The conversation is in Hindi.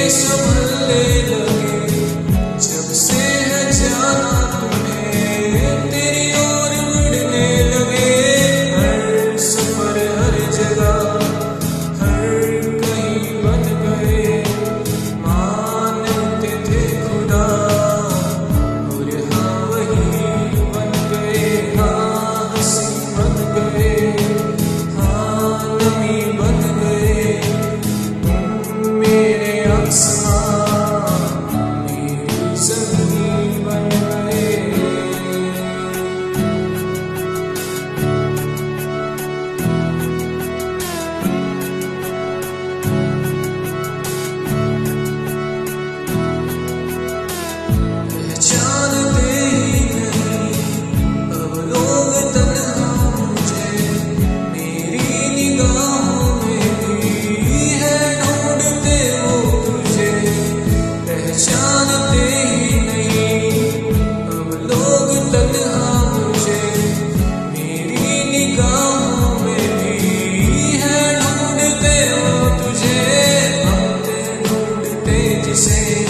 संभलने लगे जब से है जाना तुम्हें, तेरी ओर मुड़ने लगे। हर सफर हर जगह हर कहीं बन गए, मानते थे खुदा और हाँ वही बन गए। हाँ हंसी बन गए, हाँ नमी बन गए, मेरे आसमां मेरी ज़मीन बन गए। पहचानते ही नहीं अब लोग तन्हा मुझे, मेरी निगाहों में भी है ढूंढते वो तुझे। पहचानते ही नहीं अब लोग तन्हा मुझे, मेरी निगाहों में भी है ढूंढते वो तुझे। हम ढूंढते जिसे